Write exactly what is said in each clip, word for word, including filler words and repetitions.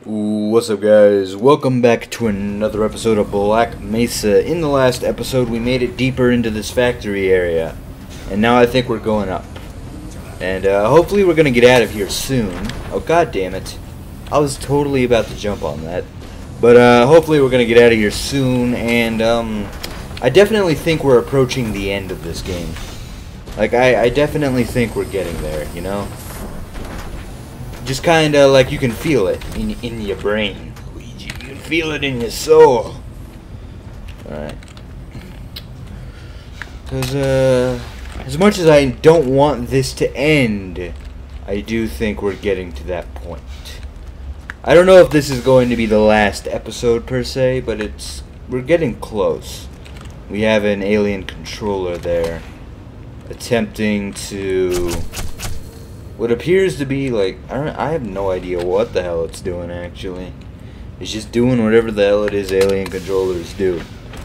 What's up, guys? Welcome back to another episode of Black Mesa. In the last episode, we made it deeper into this factory area, and now I think we're going up. And uh, hopefully we're going to get out of here soon. Oh, god damn it. I was totally about to jump on that. But uh, hopefully we're going to get out of here soon, and um, I definitely think we're approaching the end of this game. Like, I, I definitely think we're getting there, you know? Just kind of like you can feel it in, in your brain. You can feel it in your soul. Alright. Because, uh, as much as I don't want this to end, I do think we're getting to that point. I don't know if this is going to be the last episode per se, but it's, we're getting close. We have an alien controller there, attempting to... what appears to be like, I, don't, I have no idea what the hell it's doing actually. It's just doing whatever the hell it is alien controllers do.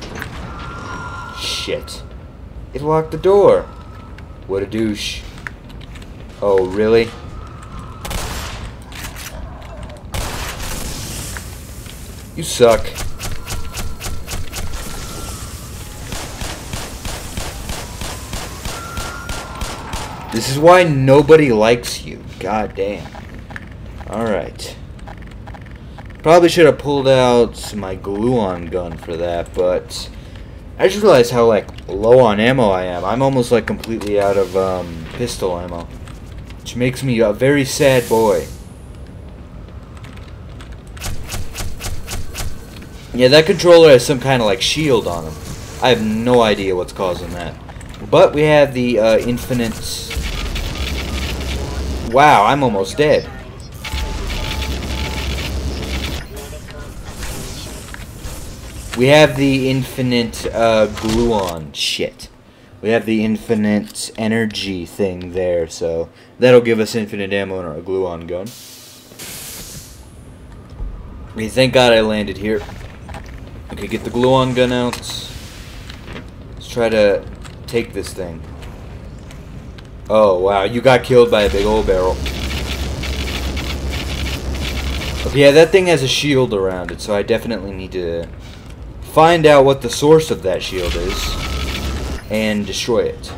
Shit. It locked the door. What a douche. Oh, really? You suck. This is why nobody likes you. God damn. Alright. Probably should have pulled out my glue-on gun for that, but I just realized how, like, low on ammo I am. I'm almost, like, completely out of um, pistol ammo, which makes me a very sad boy. Yeah, that controller has some kind of, like, shield on him. I have no idea what's causing that. But we have the uh, infinite... Wow, I'm almost dead. We have the infinite uh, glue-on shit. We have the infinite energy thing there, so that'll give us infinite ammo in our glue-on gun. Okay, thank God I landed here. Okay, get the glue-on gun out. Let's try to take this thing. Oh, wow, you got killed by a big old barrel. Okay, yeah, that thing has a shield around it, so I definitely need to find out what the source of that shield is and destroy it.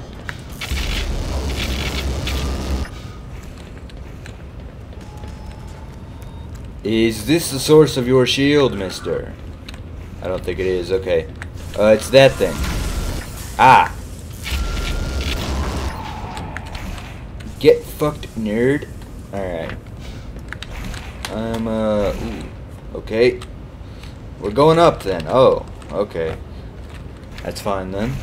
Is this the source of your shield, mister? I don't think it is. Okay. Uh, it's that thing. Ah! Get fucked, nerd. Alright. I'm, uh... Ooh, okay. We're going up, then. Oh, okay. That's fine, then.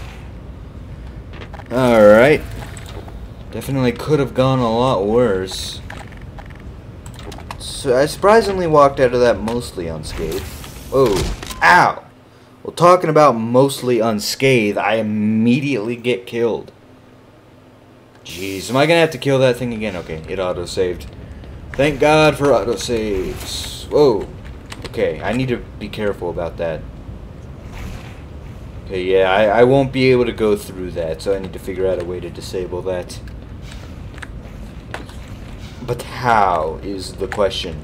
Alright. Definitely could have gone a lot worse. So I surprisingly walked out of that mostly unscathed. Whoa. Ow! Well, talking about mostly unscathed, I immediately get killed. Jeez, am I gonna have to kill that thing again? Okay, it auto-saved. Thank God for auto-saves. Whoa. Okay, I need to be careful about that. Okay, yeah, I, I won't be able to go through that, so I need to figure out a way to disable that. But how is the question?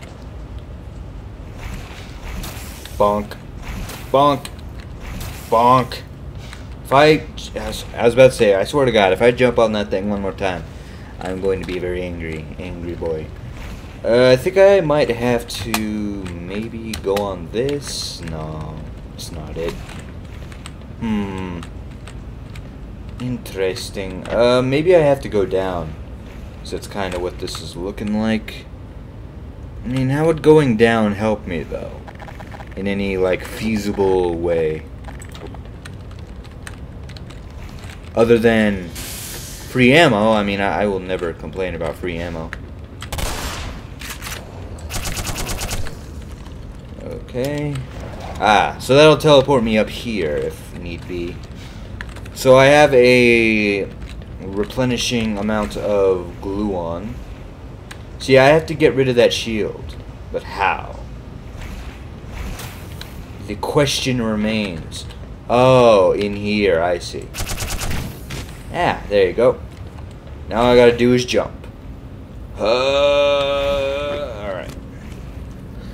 Bonk. Bonk. Bonk. If I, I was about to say, I swear to God, if I jump on that thing one more time, I'm going to be a very angry, angry boy. Uh, I think I might have to maybe go on this. No, it's not it. Hmm. Interesting. Uh, maybe I have to go down. So that's kind of what this is looking like. I mean, how would going down help me, though? In any, like, feasible way? Other than free ammo, I mean, I, I will never complain about free ammo. Okay. Ah, so that'll teleport me up here if need be. So I have a replenishing amount of glue on. See, I have to get rid of that shield. But how? The question remains. Oh, in here, I see. Ah, there you go. Now all I gotta do is jump. Uh, alright.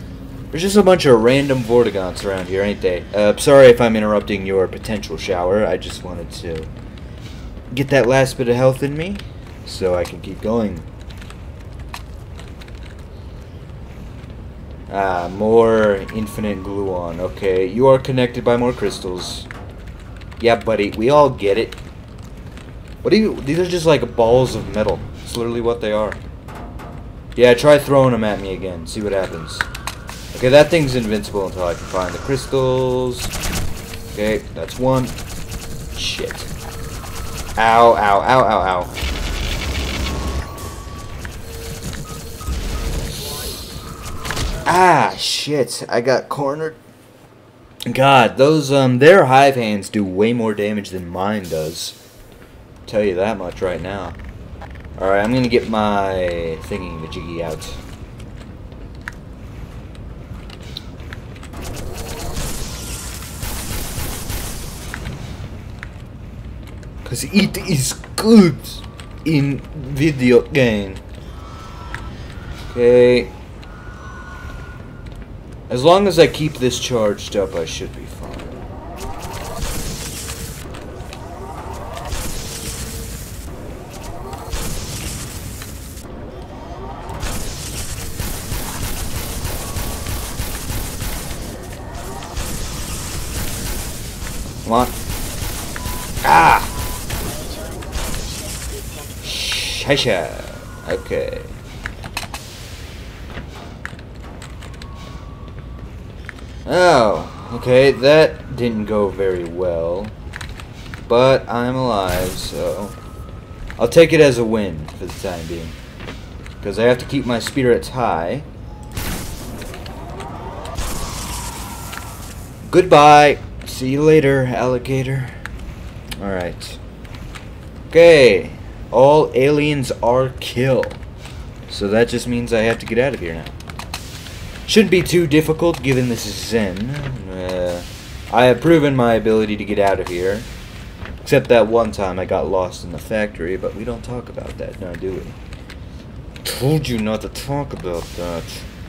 There's just a bunch of random Vortigaunts around here, ain't they? Uh, sorry if I'm interrupting your potential shower. I just wanted to get that last bit of health in me so I can keep going. Ah, more infinite gluon. Okay, you are connected by more crystals. Yeah, buddy, we all get it. What do you... These are just like balls of metal. It's literally what they are. Yeah, try throwing them at me again. See what happens. Okay, that thing's invincible until I can find the crystals. Okay, that's one. Shit. Ow, ow, ow, ow, ow. Ah, shit. I got cornered. God, those, um, their hive hands do way more damage than mine does. I'll tell you that much right now. Alright, I'm gonna get my thingy-majiggy out. Cause it is good in video game. Okay. As long as I keep this charged up, I should be fine. Come on. Ah! Shaisha. Okay. Oh, okay, that didn't go very well. But I'm alive, so I'll take it as a win for the time being. Because I have to keep my spirits high. Goodbye. See you later, alligator. Alright. Okay. All aliens are killed. So that just means I have to get out of here now. Shouldn't be too difficult given this is Zen. Uh, I have proven my ability to get out of here. Except that one time I got lost in the factory, but we don't talk about that now, do we? Told you not to talk about that.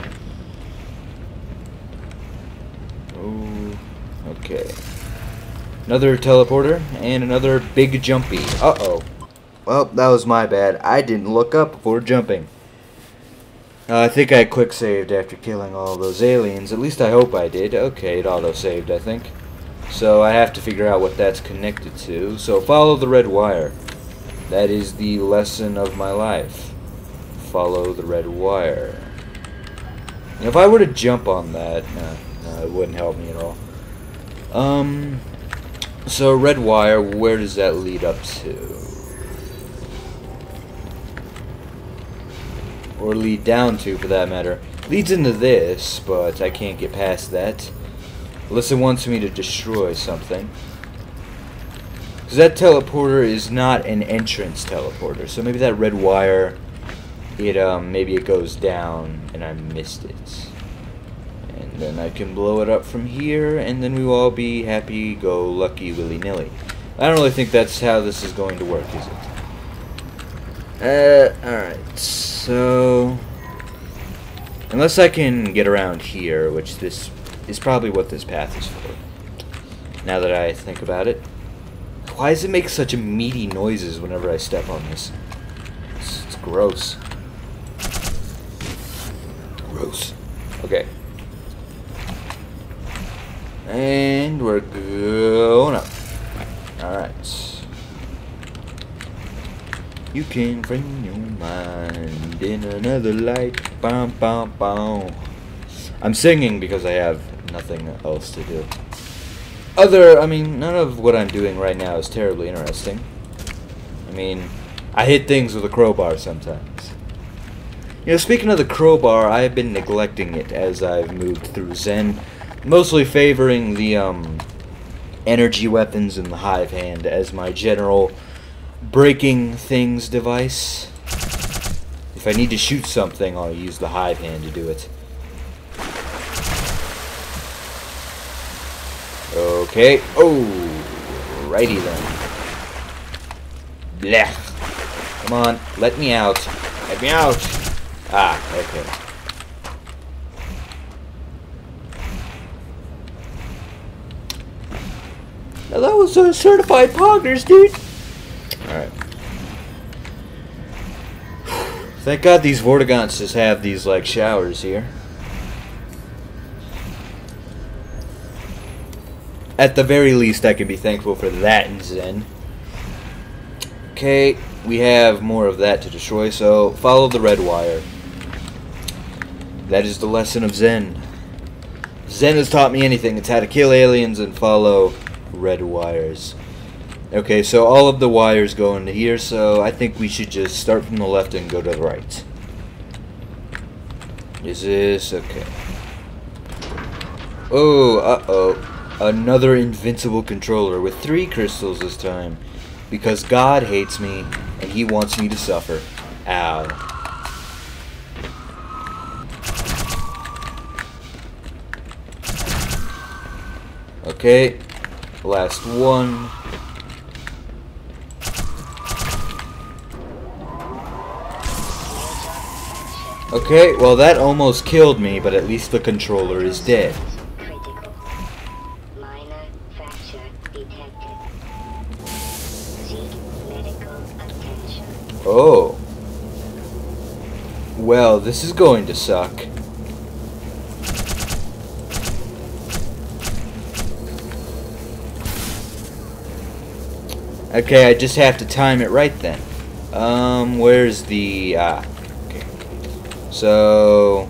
Oh, okay. Another teleporter and another big jumpy. Uh-oh. Well, that was my bad. I didn't look up before jumping. Uh, I think I quick saved after killing all those aliens. At least I hope I did. Okay, it auto-saved, I think. So I have to figure out what that's connected to. So follow the red wire. That is the lesson of my life. Follow the red wire. And if I were to jump on that, no, no, it wouldn't help me at all. Um, so red wire, where does that lead up to? Or lead down to, for that matter. Leads into this, but I can't get past that. Unless it wants me to destroy something. Because that teleporter is not an entrance teleporter. So maybe that red wire, it um maybe it goes down and I missed it. And then I can blow it up from here, and then we will all be happy-go-lucky willy-nilly. I don't really think that's how this is going to work, is it? Uh, alright, so unless I can get around here, which this is probably what this path is for, now that I think about it. Why does it make such meaty noises whenever I step on this? It's, it's gross. Gross. Okay. And we're going up. Alright. You can bring your mind in another light. Bum, bum, bum. I'm singing because I have nothing else to do. Other, I mean, none of what I'm doing right now is terribly interesting. I mean, I hit things with a crowbar sometimes. You know, speaking of the crowbar, I have been neglecting it as I've moved through Zen. Mostly favoring the, um, energy weapons and the hive hand as my general breaking things device. If I need to shoot something, I'll use the hive hand to do it. Okay. Oh, righty then. Blech. Come on, let me out. Let me out. Ah, okay. Now that was a certified poggers, dude. Alright. Thank God these Vortigaunts just have these, like, showers here. At the very least, I can be thankful for that in Zen. Okay, we have more of that to destroy, so follow the red wire. That is the lesson of Zen. Zen has taught me anything. It's how to kill aliens and follow red wires. Okay, so all of the wires go into here, so I think we should just start from the left and go to the right. Is this... okay. Oh, uh-oh. Another invincible controller with three crystals this time. Because God hates me, and He wants me to suffer. Ow. Okay. Last one. Okay, well that almost killed me, but at least the controller is dead. Critical. Minor fracture detected. Seek medical attention. Oh. Well, this is going to suck. Okay, I just have to time it right then. Um, where's the... ah. Okay. So...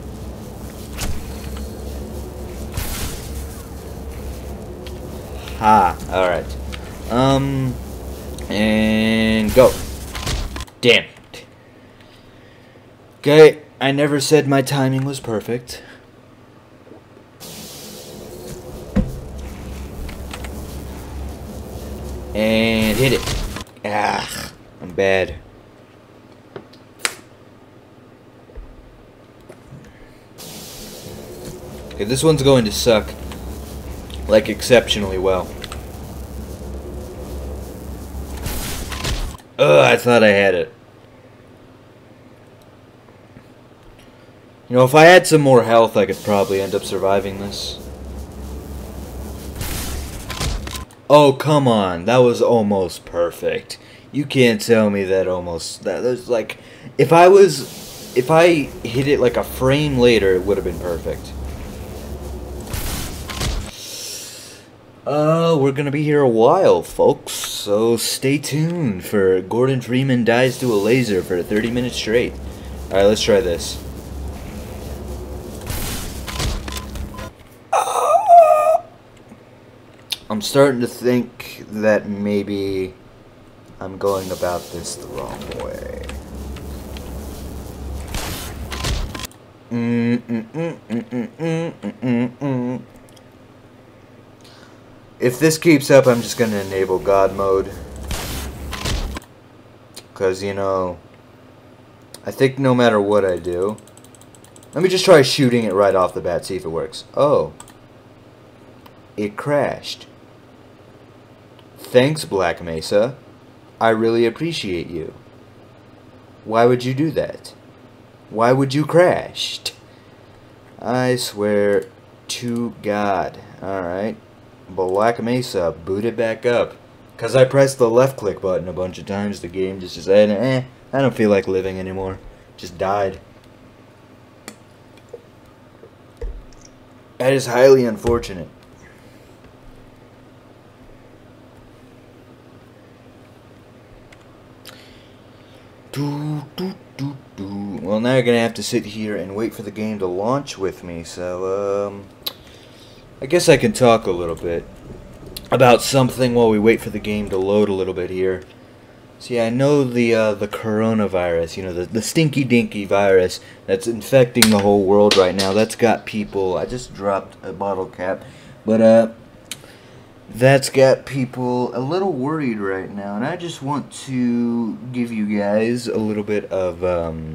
ha. Alright. Um... And go. Damn it. Okay, I never said my timing was perfect. And hit it. Ah, I'm bad. Okay, this one's going to suck. Like, exceptionally well. Ugh, I thought I had it. You know, if I had some more health, I could probably end up surviving this. Oh, come on. That was almost perfect. You can't tell me that almost... That was like... If I was... If I hit it like a frame later, it would have been perfect. Uh, we're gonna be here a while, folks. So stay tuned for Gordon Freeman dies to a laser for thirty minutes straight. Alright, let's try this. I'm starting to think that maybe I'm going about this the wrong way. Mm -mm -mm -mm -mm -mm -mm -mm. If this keeps up, I'm just going to enable God mode. Because, you know, I think no matter what I do... Let me just try shooting it right off the bat, see if it works. Oh. It crashed. Thanks, Black Mesa. I really appreciate you. Why would you do that? Why would you crash? I swear to God. Alright. Black Mesa, boot it back up. Because I pressed the left click button a bunch of times, the game just said, eh, I don't feel like living anymore. Just died. That is highly unfortunate. Do, do, do, do. Well, now you're going to have to sit here and wait for the game to launch with me, so, um... I guess I can talk a little bit about something while we wait for the game to load a little bit here. See, I know the uh, the coronavirus, you know, the, the stinky dinky virus that's infecting the whole world right now. That's got people, I just dropped a bottle cap, but uh, that's got people a little worried right now. And I just want to give you guys a little bit of... Um,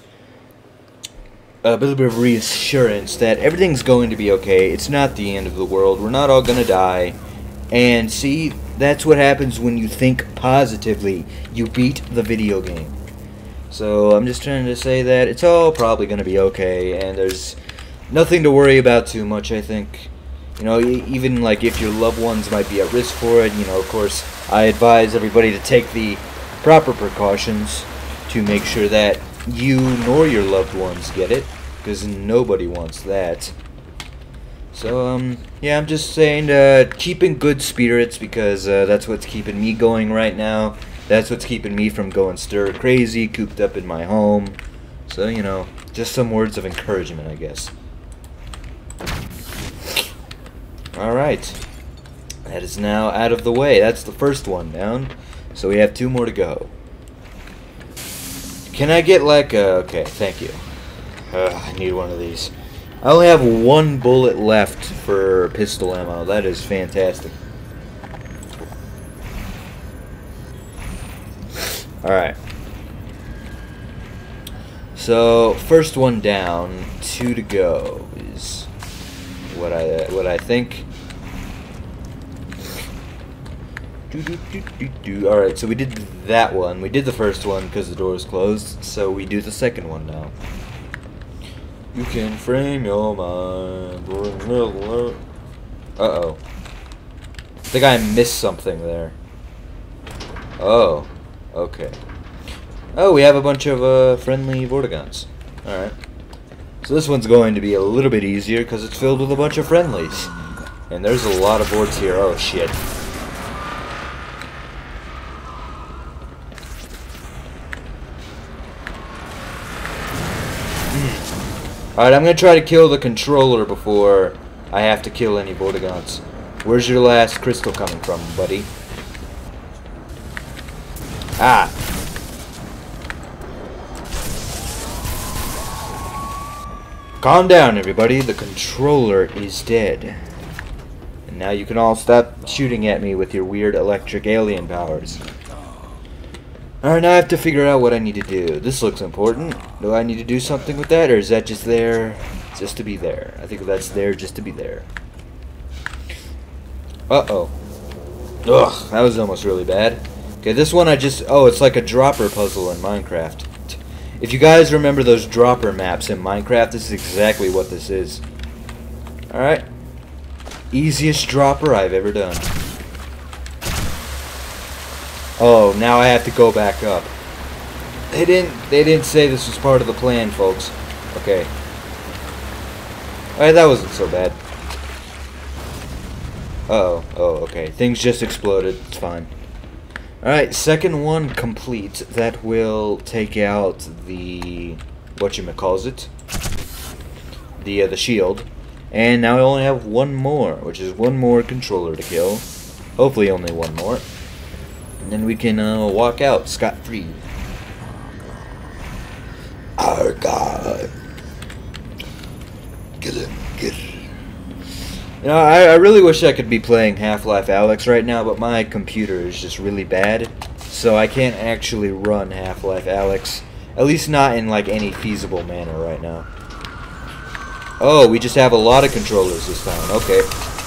a little bit of reassurance that everything's going to be okay. It's not the end of the world. We're not all going to die. And see, that's what happens when you think positively. You beat the video game. So I'm just trying to say that it's all probably going to be okay. And there's nothing to worry about too much, I think. You know, e even like if your loved ones might be at risk for it, you know, of course, I advise everybody to take the proper precautions to make sure that you nor your loved ones get it, because nobody wants that. So, um, yeah, I'm just saying, uh, keep in good spirits, because uh, that's what's keeping me going right now. That's what's keeping me from going stir crazy, cooped up in my home. So, you know, just some words of encouragement, I guess. Alright. That is now out of the way. That's the first one down. So we have two more to go. Can I get like a... Okay, thank you. Ugh, I need one of these. I only have one bullet left for pistol ammo. That is fantastic. Alright. So, first one down, two to go is what I what I think. Do, do, do, do, do. Alright, so we did that one. We did the first one because the door was closed, so we do the second one now. You can frame your mind. Uh-oh. I think I missed something there. Oh. Okay. Oh, we have a bunch of uh, friendly Vortigaunts. Alright. So this one's going to be a little bit easier because it's filled with a bunch of friendlies. And there's a lot of Vorts here. Oh, shit. Alright, I'm going to try to kill the controller before I have to kill any Vortigaunts. Where's your last crystal coming from, buddy? Ah! Calm down, everybody. The controller is dead. And now you can all stop shooting at me with your weird electric alien powers. Alright, now I have to figure out what I need to do. This looks important. Do I need to do something with that, or is that just there just to be there? I think that's there just to be there. Uh-oh. Ugh, that was almost really bad. Okay, this one I just... Oh, it's like a dropper puzzle in Minecraft. If you guys remember those dropper maps in Minecraft, this is exactly what this is. Alright. Easiest dropper I've ever done. Oh, now I have to go back up. They didn't they didn't say this was part of the plan, folks. Okay. Alright, that wasn't so bad. Uh-oh. Oh, okay. Things just exploded. It's fine. Alright, second one complete. That will take out the... whatchamacallit? The, uh, the shield. And now I only have one more, which is one more controller to kill. Hopefully only one more. And then we can uh, walk out scot-free. Our God. Get him, get him. You know, I, I really wish I could be playing Half-Life Alyx right now, but my computer is just really bad. So I can't actually run Half-Life Alyx. At least not in like any feasible manner right now. Oh, we just have a lot of controllers this time. Okay.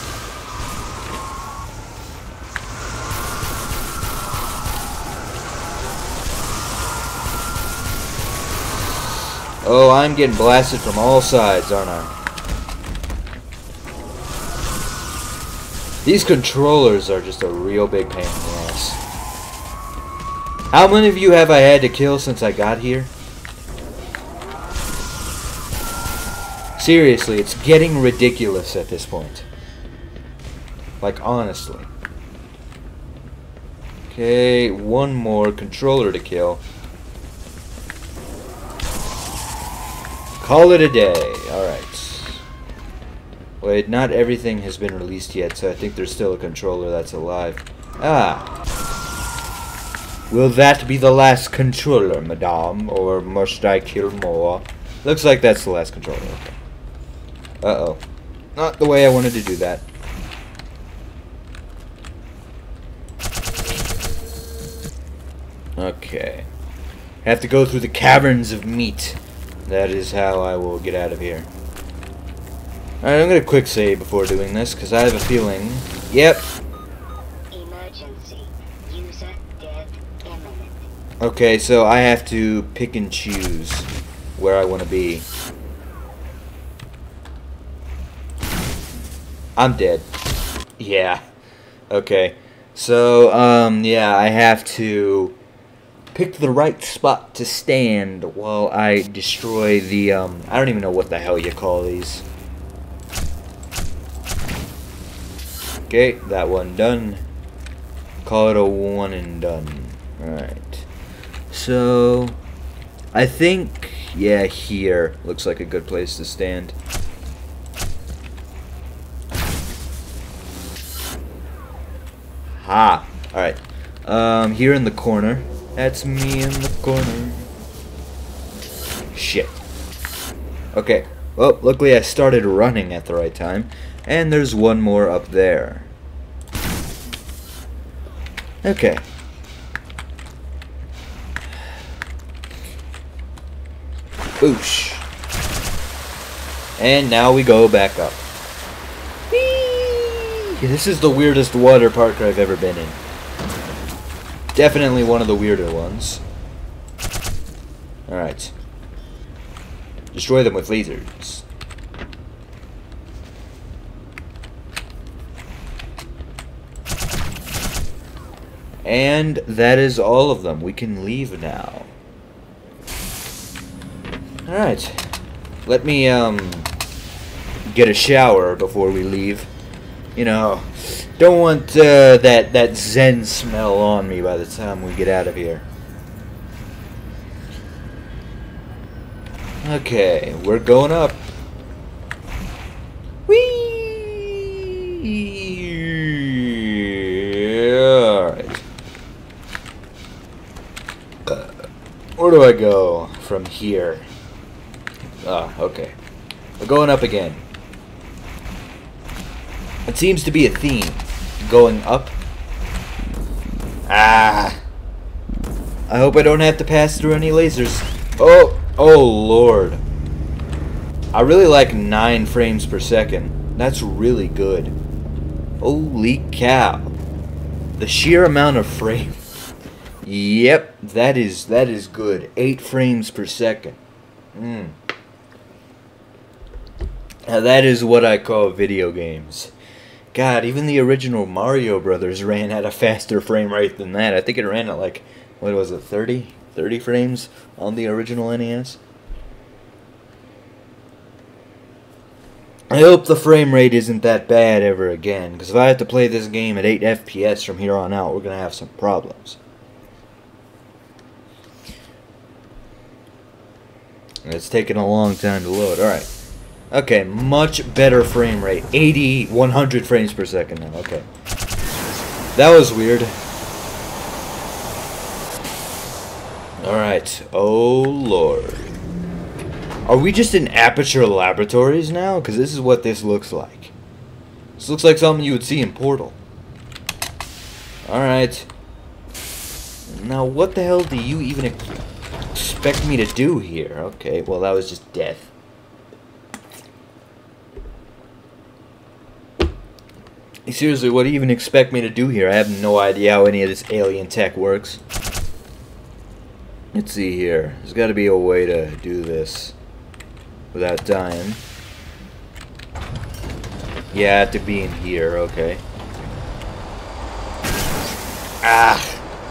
Oh, I'm getting blasted from all sides, aren't I? These controllers are just a real big pain in the ass. How many of you have I had to kill since I got here? Seriously, it's getting ridiculous at this point. Like, honestly. Okay, one more controller to kill. Call it a day. Alright. Wait, not everything has been released yet, so I think there's still a controller that's alive. Ah. Will that be the last controller, madame? Or must I kill more? Looks like that's the last controller. Okay. Uh-oh. Not the way I wanted to do that. Okay. Have to go through the caverns of meat. That is how I will get out of here. Alright, I'm gonna quick save before doing this, because I have a feeling... Yep. Emergency. User dead imminent. Okay, so I have to pick and choose where I want to be. I'm dead. Yeah. Okay. So, um, yeah, I have to pick the right spot to stand while I destroy the, um, I don't even know what the hell you call these. Okay, that one done. Call it a one and done. Alright. So, I think, yeah, here looks like a good place to stand. Ha! Alright. Um, here in the corner. That's me in the corner. Shit. Okay. Well, luckily I started running at the right time. And there's one more up there. Okay. Boosh. And now we go back up. Whee! This is the weirdest water park I've ever been in. Definitely one of the weirder ones. Alright. Destroy them with lasers. And that is all of them. We can leave now. Alright. Let me, um, get a shower before we leave. You know, don't want uh, that, that Zen smell on me by the time we get out of here. Okay, we're going up. Whee! Alright. Uh, where do I go from here? Ah, okay. We're going up again. It seems to be a theme. Going up. Ah. I hope I don't have to pass through any lasers. Oh, oh lord. I really like nine frames per second. That's really good. Holy cow. The sheer amount of frame. Yep, that is that is good. Eight frames per second. Mm. Now that is what I call video games. God, even the original Mario Brothers ran at a faster frame rate than that. I think it ran at like, what was it, thirty? thirty frames on the original N E S. I hope the frame rate isn't that bad ever again, because if I have to play this game at eight F P S from here on out, we're going to have some problems. It's taking a long time to load. Alright. Okay, much better frame rate. eighty, one hundred frames per second now. Okay. That was weird. Alright. Oh, Lord. Are we just in Aperture Laboratories now? Because this is what this looks like. This looks like something you would see in Portal. Alright. Now, what the hell do you even expect me to do here? Okay, well, that was just death. Seriously, what do you even expect me to do here? I have no idea how any of this alien tech works. Let's see here. There's got to be a way to do this without dying. Yeah, I have to be in here. Okay. Ah!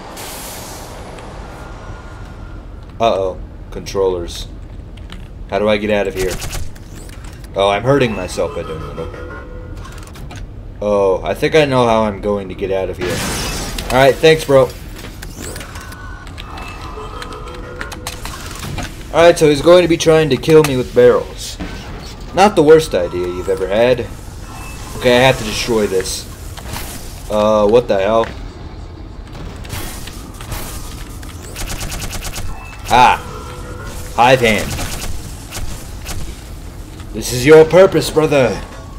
Uh-oh. Controllers. How do I get out of here? Oh, I'm hurting myself by doing it. Okay. Oh, I think I know how I'm going to get out of here. Alright, thanks, bro. Alright, so he's going to be trying to kill me with barrels. Not the worst idea you've ever had. Okay, I have to destroy this. Uh, what the hell? Ah. Hive hand. This is your purpose, brother.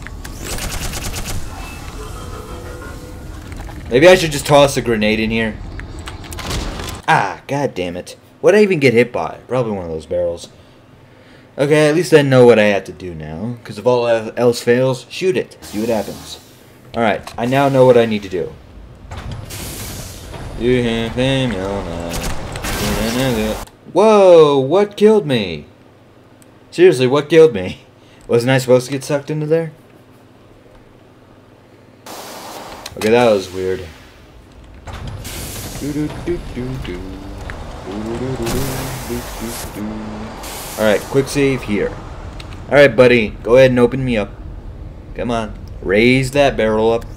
Maybe I should just toss a grenade in here. Ah, god damn it. What'd I even get hit by? Probably one of those barrels. Okay, at least I know what I have to do now. Because if all else fails, shoot it. See what happens. Alright, I now know what I need to do. Whoa, what killed me? Seriously, what killed me? Wasn't I supposed to get sucked into there? Okay, that was weird. Alright, quick save here. Alright, buddy, go ahead and open me up. Come on, raise that barrel up.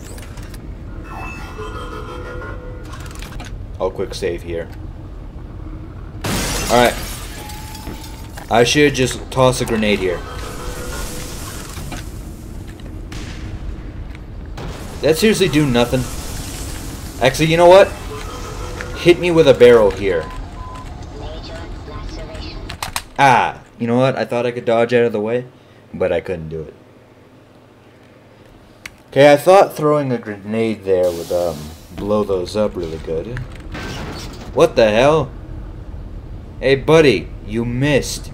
I'll quick save here. Alright. I should just toss a grenade here. That seriously do nothing. Actually, you know what? Hit me with a barrel here. Ah, you know what? I thought I could dodge out of the way, but I couldn't do it. Okay, I thought throwing a grenade there would um, blow those up really good. What the hell? Hey, buddy, you missed.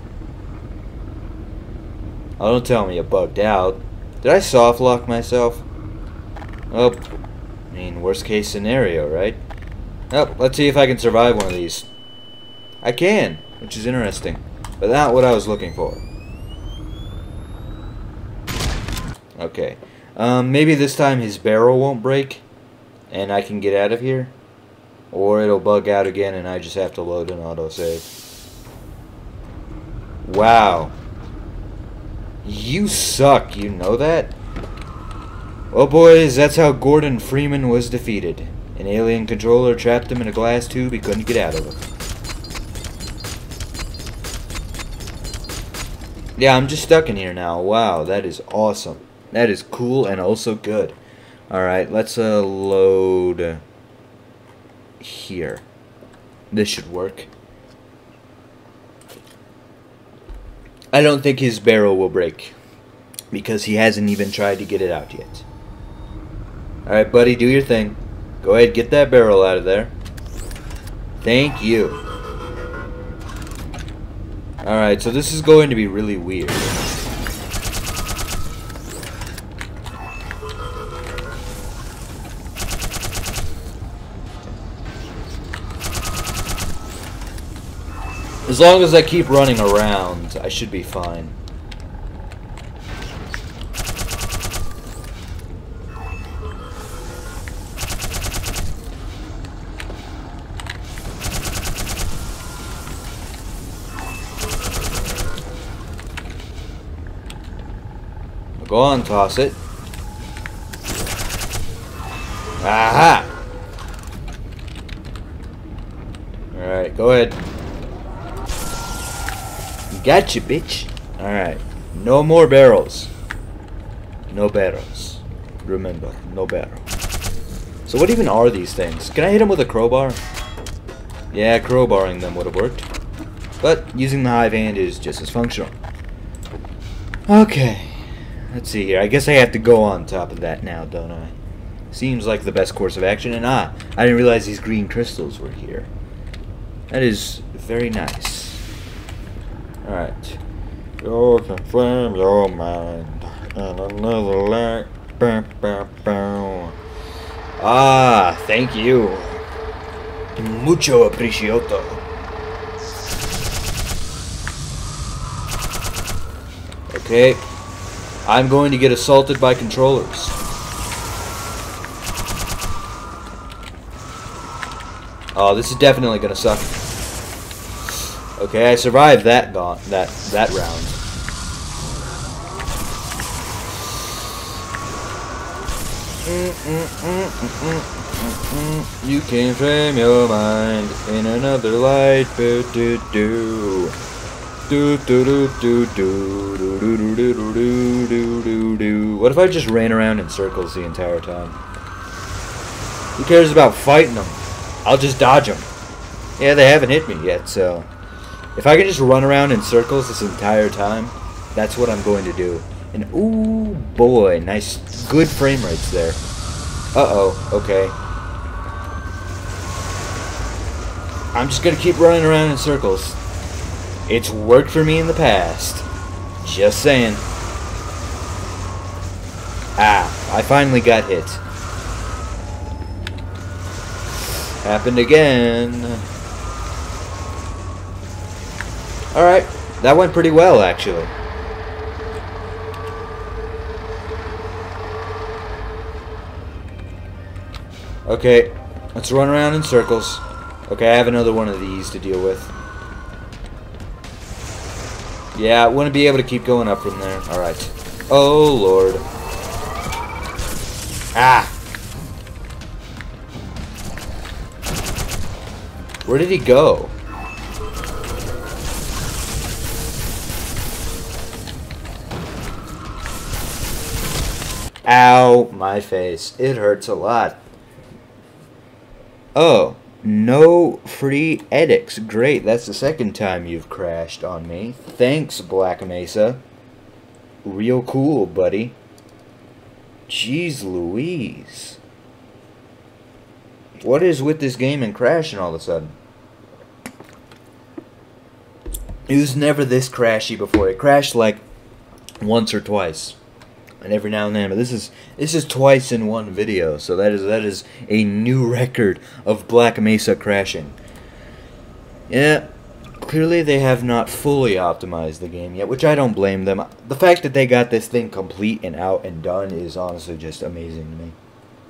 Oh, don't tell me you bugged out. Did I soft lock myself? Oh, I mean, worst case scenario, right? Oh, let's see if I can survive one of these. I can, which is interesting, but not what I was looking for. Okay, um, maybe this time his barrel won't break, and I can get out of here, or it'll bug out again, and I just have to load an autosave. Wow, you suck. You know that? Well, boys, that's how Gordon Freeman was defeated. An alien controller trapped him in a glass tube he couldn't get out of it. Yeah, I'm just stuck in here now. Wow, that is awesome. That is cool and also good. Alright, let's uh, load here. This should work. I don't think his barrel will break, because he hasn't even tried to get it out yet. Alright, buddy, do your thing. Go ahead, get that barrel out of there. Thank you. Alright, so this is going to be really weird. As long as I keep running around, I should be fine. Go on, toss it. Aha! Alright, go ahead. Gotcha, bitch. Alright. No more barrels. No barrels. Remember, no barrel. So what even are these things? Can I hit them with a crowbar? Yeah, crowbarring them would have worked. But using the hive hand is just as functional. Okay. Let's see here. I guess I have to go on top of that now, don't I? Seems like the best course of action. And ah, I didn't realize these green crystals were here. That is very nice. Alright. You can flame your mind in another light. Bow, bow, bow. Ah, thank you. Mucho appreciato. Okay. I'm going to get assaulted by controllers. Oh, this is definitely gonna suck. Okay, I survived that gaunt, that that round. Mm -mm -mm -mm -mm -mm. You can frame your mind in another light. Do do do. Do do do do do do do do do do do do do. What if I just ran around in circles the entire time? Who cares about fighting them? I'll just dodge them. Yeah, they haven't hit me yet, so if I can just run around in circles this entire time, that's what I'm going to do. And ooh boy, nice, good frame rates there. Uh oh, okay. I'm just gonna keep running around in circles. It's worked for me in the past. Just saying. Ah, I finally got hit. Happened again. Alright, that went pretty well, actually. Okay, let's run around in circles. Okay, I have another one of these to deal with. Yeah, I wouldn't be able to keep going up from there. Alright. Oh, Lord. Ah! Where did he go? Ow, my face. It hurts a lot. Oh, no free edicts. Great, that's the second time you've crashed on me. Thanks, Black Mesa. Real cool, buddy. Jeez Louise. What is with this game and crashing all of a sudden? It was never this crashy before. It crashed like once or twice. And every now and then, but this is this is twice in one video, so that is that is a new record of Black Mesa crashing. Yeah, clearly they have not fully optimized the game yet, which I don't blame them. The fact that they got this thing complete and out and done is honestly just amazing to me.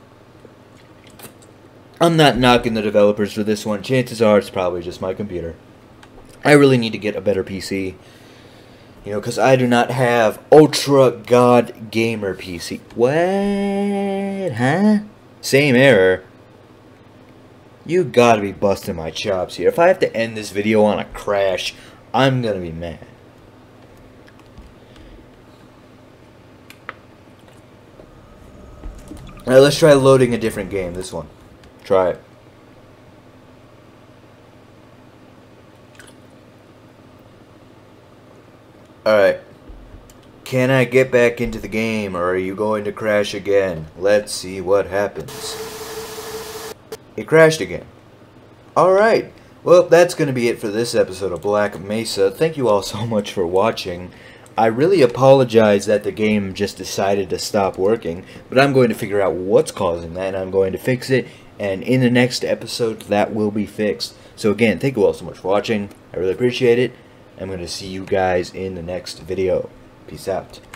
I'm not knocking the developers for this one. Chances are it's probably just my computer. I really need to get a better P C. You know, because I do not have Ultra God Gamer P C. What? Huh? Same error. You gotta be busting my chops here. If I have to end this video on a crash, I'm gonna be mad. Alright, let's try loading a different game. This one. Try it. Alright. Can I get back into the game, or are you going to crash again? Let's see what happens. It crashed again. Alright. Well, that's going to be it for this episode of Black Mesa. Thank you all so much for watching. I really apologize that the game just decided to stop working, but I'm going to figure out what's causing that, and I'm going to fix it, and in the next episode, that will be fixed. So again, thank you all so much for watching. I really appreciate it. I'm going to see you guys in the next video. Peace out.